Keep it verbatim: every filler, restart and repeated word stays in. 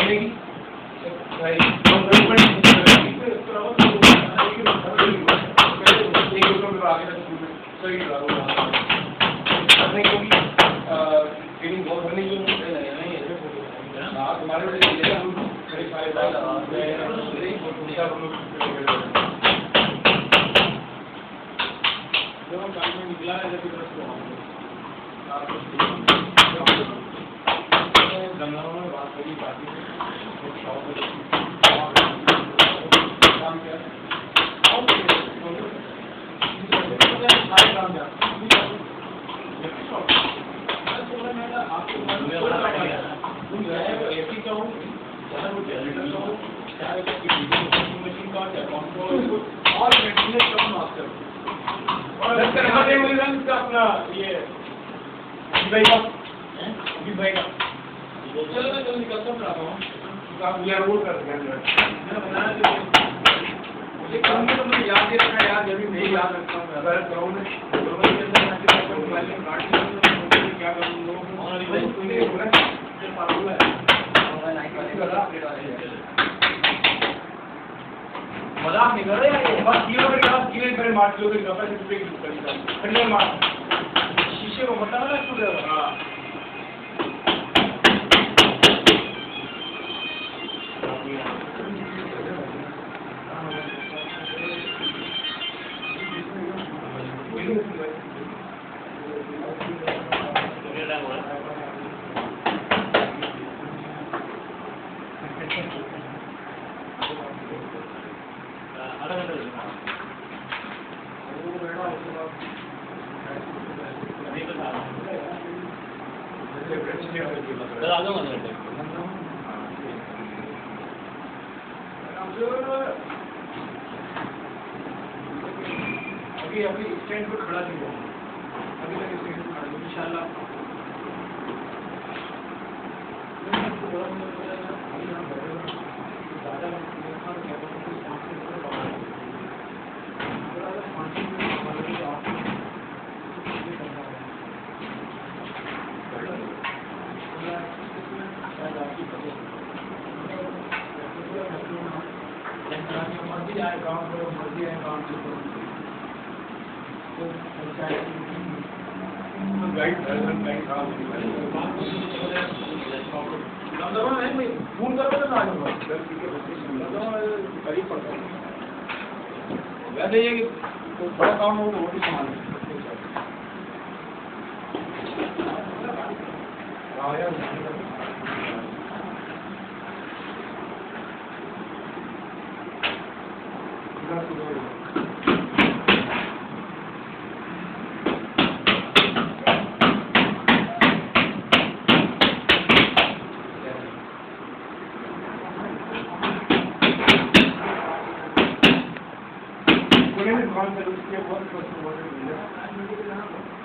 बनेगी भाई सही फीलिंग बहुत होनी हाँ तुम्हारे निकला है जब गंगाओं में बात करी बाकी काम क्या ऐसी का हूँ मशीन का और मेंटेनेंस कम मास्टर और अपना ये भाई का भाई का चलो मैं चलो निकलता हूँ रहा हूँ आप यार वो कर मैं बताया मुझे काम में तो मुझे याद ही रखना यार जब भी नहीं याद रखता हूँ अगर करूँ ना क्या मजाक नहीं कर रहे यार बस किलोमीटर का किले पर मार किलोमीटर का पैसे रुपए की करेगा खरीदने मार शीशे को बता ना तू हां अभी अभी स्टैंड पर खड़ा नहीं हुआ अभी तक स्टैंड पर खड़ा इंशाल्लाह मर्जी आए काम करो मर्जी आए काम करो गाइड गाइड काम है मैं फोन करो तो ना आऊंगा करीब पड़ता है वैसे ये बड़ा काम हो तो वो भी संभाल हाँ यार कौन सा उसके बहुत